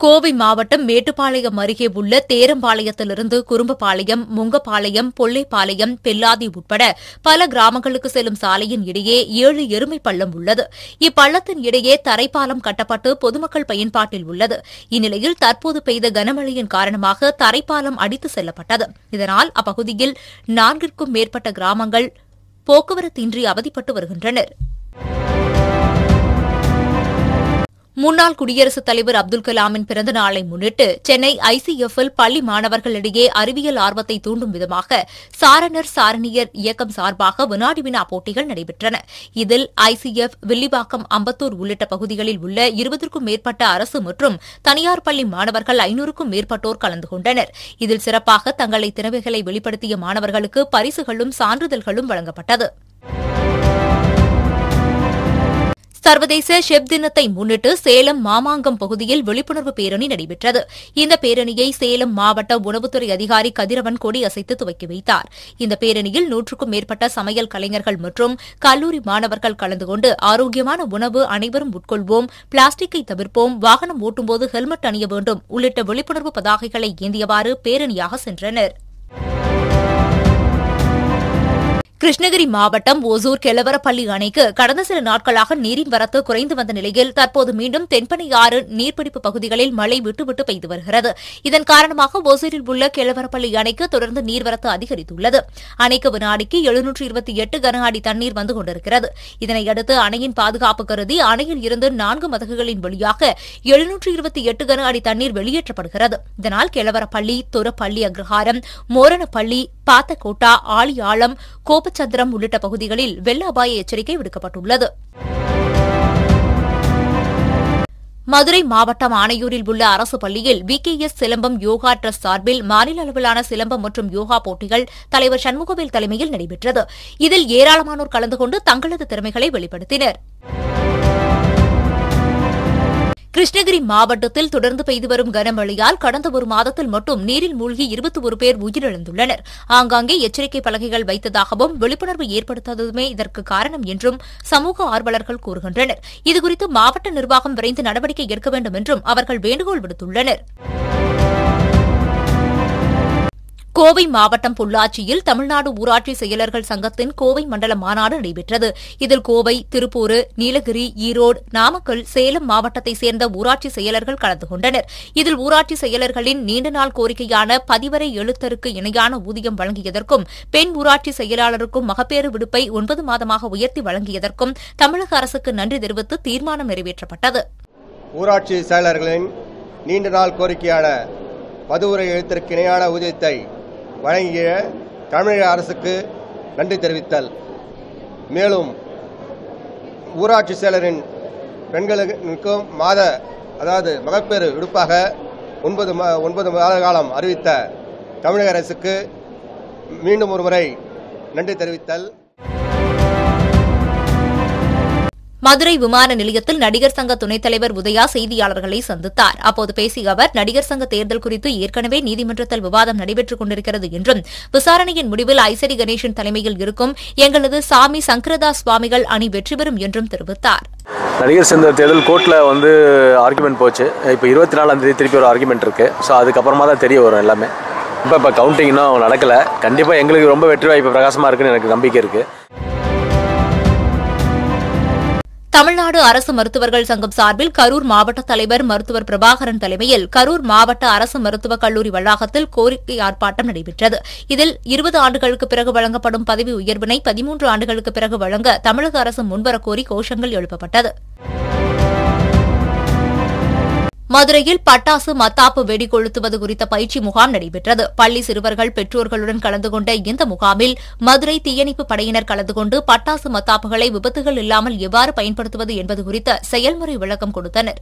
கோவை மாவட்டம் மேட்டுப்பாளையம் அருகே உள்ள தேரம்பாளையத்திலிருந்து குறும்பபாளையம், முங்கப்பாளையம், பொல்லைப்பாளையம், பெல்லாதி உட்பட பல கிராமங்களுக்கு செல்லும் சாலையின் இடையே 7 எருமை பள்ளம் உள்ளது. இப்பள்ளத்தின் இடையே தரைப்பாலம் கட்டப்பட்டு பொதுமக்கள் பயன்பாட்டில் உள்ளது. இந்நிலையில் தற்போது பெய்த கனமழையின் காரணமாக தரைப்பாலம் அடித்து செல்லப்பட்டது. இதனால் அப்பகுதியில் 4க்கும் மேற்பட்ட கிராமங்கள் போக்குவரத்தின்றி அவதிப்பட்டு வருகின்றனர். முன்னாள் குடியரசுத் தலைவர் அப்துல் கலாமின் பிறந்த நாளை முன்னிட்டு சென்னை ஐசிஎஃப்-இல் பள்ளி மாணவர்களிடையே அறிவியல் ஆர்வத்தை தூண்டும் விதமாக சாரணர் சாரணியர் இயக்கம் சார்பாக வினாடி வினா போட்டிகள் நடைபெற்றன. இதில் ஐசிஎஃப், வில்லிவாக்கம், அம்பத்தூர் உள்ளிட்ட பகுதிகளில் உள்ள 20க்கும் மேற்பட்ட அரசு மற்றும் தனியார் பள்ளி மாணவர்கள் 500க்கும் மேற்பட்டோர் கலந்து கொண்டனர். இதில் சிறப்பாக தங்களை திறமைகளை வெளிப்படுத்திய மாணவர்களுக்கு பரிசுகளும் சான்றிதழ்களும் வழங்கப்பட்டது. சர்வதேச ஷெஃப் தினத்தை முன்னிட்டு சேலம் மாமாங்கம் பகுதியில் விழிப்புணர்வு பேரணி நடைபெற்றது. இந்த பேரணியை சேலம் மாவட்ட உணவுத்துறை அதிகாரி கதிரவன் கொடியசைத்து துவக்கி வைத்தார். இந்த பேரணியில் 100க்கும் மேற்பட்ட சமையல் கலைஞர்கள் மற்றும் கல்லூரி மாணவர்கள் கலந்து கொண்டு ஆரோக்கியமான உணவு அனைவரும் உட்கொள்வோம், பிளாஸ்டிக்கை தவிர்ப்போம், வாகனம் ஓட்டும்போது ஹெல்மெட் அணிய வேண்டும் உள்ளிட்ட விழிப்புணர்வு பதாகைகளை ஏந்தியவாறு பேரணியாக சென்றனர். கிருஷ்ணகிரி மாவட்டம் ஒசூர் கெலவரப்பள்ளி அணைக்கு கடந்த சில நாட்களாக நீரின் வரத்து குறைந்து வந்த நிலையில் தற்போது மீண்டும் தென்பெண்ணையாறு நீர்பிடிப்பு பகுதிகளில் மழை விட்டுவிட்டு பெய்து வருகிறது. இதன் காரணமாக ஒசூரில் உள்ள கெலவரப்பள்ளி அணைக்கு தொடர்ந்து நீர்வரத்து அதிகரித்துள்ளது. அணைக்கு வினாடிக்கு 728 கன அடி தண்ணீர் வந்து கொண்டிருக்கிறது. இதனையடுத்து அணையின் பாதுகாப்பு கருதி அணையில் இருந்து 4 மதகுகளின் வழியாக 728 கன அடி தண்ணீர் வெளியேற்றப்படுகிறது. இதனால் கெலவரப்பள்ளி, துரப்பள்ளி அக்ரஹாரம், மோரணப்பள்ளி, பாத்தக்கோட்டா, ஆழியாளம், கோபச்சந்திரம் உள்ளிட்ட பகுதிகளில் வெள்ள அபாய எச்சரிக்கை விடுக்கப்பட்டுள்ளது. மதுரை மாவட்டம் ஆணையூரில் உள்ள அரசு பள்ளியில் விகேஎஸ் சிலம்பம் யோகா டிரஸ்ட் சார்பில் மாநில அளவிலான சிலம்பம் மற்றும் யோகா போட்டிகள் தலைவர் சண்முகவேல் தலைமையில் நடைபெற்றது. இதில் ஏராளமானோர் கலந்து கொண்டு தங்களது திறமைகளை வெளிப்படுத்தினர். கிருஷ்ணகிரி மாவட்டத்தில் தொடர்ந்து பெய்து வரும் கனமழையால் கடந்த ஒரு மாதத்தில் மட்டும் நீரில் மூழ்கி 21 பேர் உயிரிழந்துள்ளனர். ஆங்காங்கே எச்சரிக்கை பலகைகள் வைத்ததாகவும் விழிப்புணர்வு ஏற்படுத்தாததுமே இதற்கு காரணம் என்றும் சமூக ஆர்வலர்கள் கூறுகின்றனர். இதுகுறித்து மாவட்ட நிர்வாகம் விரைந்து நடவடிக்கை எடுக்க வேண்டும் என்றும் அவர்கள் வேண்டுகோள் விடுத்துள்ளனர். கோவை மாவட்டம் பொள்ளாச்சியில் தமிழ்நாடு ஊராட்சி செயலர்கள் சங்கத்தின் கோவை மண்டல மாநாடு நடைபெற்றது. இதில் கோவை, திருப்பூர், நீலகிரி, ஈரோடு, நாமக்கல், சேலம் மாவட்டத்தைச் சேர்ந்த ஊராட்சி செயலர்கள் கலந்து கொண்டனர். இதில் ஊராட்சி செயலர்களின் நீண்ட நாள் கோரிக்கையான பதிவரை எழுத்தருக்கு இணையான ஊதியம் வழங்கியதற்கும், பெண் ஊராட்சி செயலாளருக்கும் மகப்பேறு விடுப்பை 9 மாதமாக உயர்த்தி வழங்கியதற்கும் தமிழக அரசுக்கு நன்றி தெரிவித்து தீர்மானம் நிறைவேற்றப்பட்டது. ஊராட்சி செயலர்களின் நீண்ட நாள் கோரிக்கையான பதிவுரை எழுத்திற்கு இணையான ஊதியத்தை வழங்கிய தமிழக அரசுக்கு நன்றி தெரிவித்தல். மேலும் ஊராட்சி செயலரின் பெண்களுக்கும் மகப்பேறு விடுப்பாக 9 மாத காலம் அறிவித்த தமிழக அரசுக்கு மீண்டும் ஒருமுறை நன்றி தெரிவித்தல். மதுரை விமான நிலையத்தில் நடிகர் சங்க துணைத் தலைவர் உதயா செய்தியாளர்களை சந்தித்தார். அப்போது பேசிய அவர், நடிகர் சங்க தேர்தல் குறித்து ஏற்கனவே நீதிமன்றத்தில் விவாதம் நடைபெற்றுக் கொண்டிருக்கிறது என்றும், விசாரணையின் முடிவில் ஐசரி கணேசன் தலைமையில் இருக்கும் எங்களது சாமி சங்கரதாஸ் சுவாமிகள் அணி வெற்றி பெறும் என்றும் தெரிவித்தார். நடிகர் சங்க தேர்தல் கோர்ட்டில் ஆர்குமெண்ட் போச்சு. இப்போ 24ஆம் தேதி திருப்பி ஒரு ஆர்குமெண்ட் இருக்கு. ஸோ அதுக்கப்புறமா தான் தெரிய வரும் எல்லாமே. இப்போ கவுண்டிங் இன்னும் நடக்கலை. கண்டிப்பாக எங்களுக்கு ரொம்ப வெற்றி வாய்ப்பு பிரகாசமாக இருக்குன்னு எனக்கு நம்பிக்கை இருக்குது. தமிழ்நாடு அரசு மருத்துவர்கள் சங்கம் சார்பில் கரூர் மாவட்ட தலைவர் மருத்துவர் பிரபாகரன் தலைமையில் கரூர் மாவட்ட அரசு மருத்துவக் கல்லூரி வளாகத்தில் கோரிக்கை ஆர்ப்பாட்டம் நடைபெற்றது. இதில் 20 ஆண்டுகளுக்கு பிறகு வழங்கப்படும் பதவி உயர்வினை 13 ஆண்டுகளுக்கு பிறகு வழங்க தமிழக அரசு முன்வரக் கோரி கோஷங்கள் எழுப்பப்பட்டது. மதுரையில் பட்டாசு, மத்தாப்பு வெடி கொளுத்துவது குறித்த பயிற்சி முகாம் நடைபெற்றது. பள்ளி சிறுவர்கள் பெற்றோர்களுடன் கலந்து கொண்ட இந்த முகாமில் மதுரை தீயணைப்பு படையினர் கலந்து கொண்டு பட்டாசு, மத்தாப்புகளை விபத்துகள் இல்லாமல் எவ்வாறு பயன்படுத்துவது என்பது குறித்த செயல்முறை விளக்கம் கொடுத்தனர்.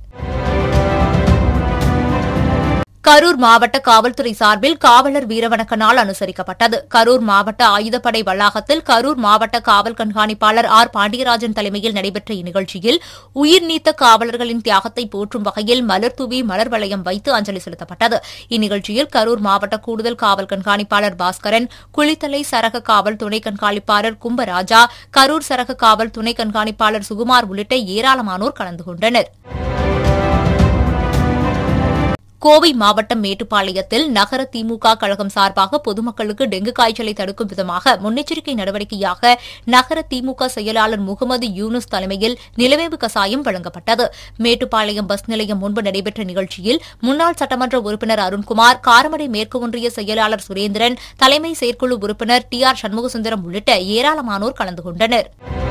கரூர் மாவட்ட காவல்துறை சார்பில் காவலர் வீரவணக்க நாள் அனுசரிக்கப்பட்டது. கரூர் மாவட்ட ஆயுதப்படை வளாகத்தில் கரூர் மாவட்ட காவல் கண்காணிப்பாளர் ஆர் பாண்டியராஜன் தலைமையில் நடைபெற்ற இந்நிகழ்ச்சியில் உயிர் நீத்த காவலர்களின் தியாகத்தை போற்றும் வகையில் மலர் தூவி மலர் வளையம் வைத்து அஞ்சலி செலுத்தப்பட்டது. இந்நிகழ்ச்சியில் கரூர் மாவட்ட கூடுதல் காவல் கண்காணிப்பாளர் பாஸ்கரன், குளித்தலை சரக காவல் துணை கண்காணிப்பாளர் கும்பராஜா, கரூர் சரக காவல் துணை கண்காணிப்பாளர் சுகுமார் உள்ளிட்ட ஏராளமானோர் கலந்து கொண்டனர். கோவை மாவட்டம் மேட்டுப்பாளையத்தில் நகர திமுக கழகம் சார்பாக பொதுமக்களுக்கு டெங்கு காய்ச்சலை தடுக்கும் விதமாக முன்னெச்சரிக்கை நடவடிக்கையாக நகர திமுக செயலாளர் முகமது யூனுஸ் தலைமையில் நிலவேம்பு கசாயம் வழங்கப்பட்டது. மேட்டுப்பாளையம் பஸ் நிலையம் முன்பு நடைபெற்ற நிகழ்ச்சியில் முன்னாள் சட்டமன்ற உறுப்பினர் அருண்குமார், காரமடை மேற்கு ஒன்றிய செயலாளர் சுரேந்திரன், தலைமை செயற்குழு உறுப்பினர் TR சண்முகசுந்தரம் உள்ளிட்ட ஏராளமானோர் கலந்து கொண்டனர்.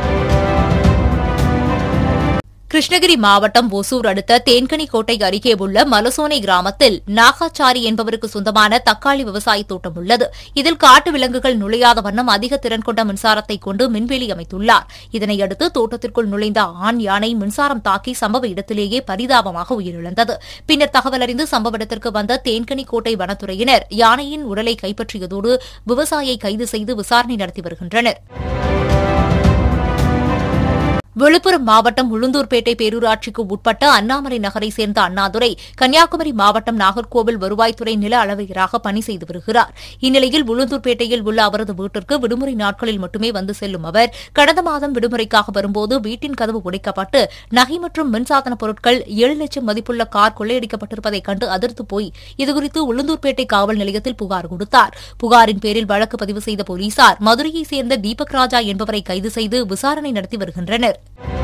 கிருஷ்ணகிரி மாவட்டம் ஒசூர் அடுத்த தேன்கனிக்கோட்டை அருகே உள்ள மலசோனை கிராமத்தில் நாகாச்சாரி என்பவருக்கு சொந்தமான தக்காளி விவசாய தோட்டம் உள்ளது. இதில் காட்டு விலங்குகள் நுழையாத வண்ணம் அதிக திறன் கொண்ட மின்சாரத்தை கொண்டு மின்வேலி அமைத்துள்ளார். இதனையடுத்து தோட்டத்திற்குள் நுழைந்த ஆண் யானை மின்சாரம் தாக்கி சம்பவ இடத்திலேயே பரிதாபமாக உயிரிழந்தது. பின்னர் தகவல் அறிந்து சம்பவ இடத்திற்கு வந்த தேன்கனிக்கோட்டை வனத்துறையினர் யானையின் உடலை கைப்பற்றியதோடு விவசாயியை கைது செய்து விசாரணை நடத்தி வருகின்றனர். விழுப்புரம் மாவட்டம் உளுந்தூர்பேட்டை பேரூராட்சிக்கு உட்பட்ட அண்ணாமலை நகரை சேர்ந்த அண்ணாதுரை கன்னியாகுமரி மாவட்டம் நாகர்கோவில் வருவாய்த்துறை நில அளவையராக பணி செய்து வருகிறார். இந்நிலையில் உளுந்தூர்பேட்டையில் உள்ள அவரது வீட்டிற்கு விடுமுறை நாட்களில் மட்டுமே வந்து செல்லும் அவர் கடந்த மாதம் விடுமுறைக்காக வரும்போது வீட்டின் கதவு உடைக்கப்பட்டு நகை மற்றும் மின்சாதன பொருட்கள் 7 லட்சம் மதிப்புள்ள கார் கொள்ளையடிக்கப்பட்டிருப்பதைக் கண்டு அதிர்த்து போய் இதுகுறித்து உளுந்தூர்பேட்டை காவல் நிலையத்தில் புகார் கொடுத்தார். புகாரின் பேரில் வழக்கு பதிவு செய்த போலீசார் மதுரையைச் சேர்ந்த தீபக் ராஜா என்பவரை கைது செய்து விசாரணை நடத்தி வருகின்றனர்.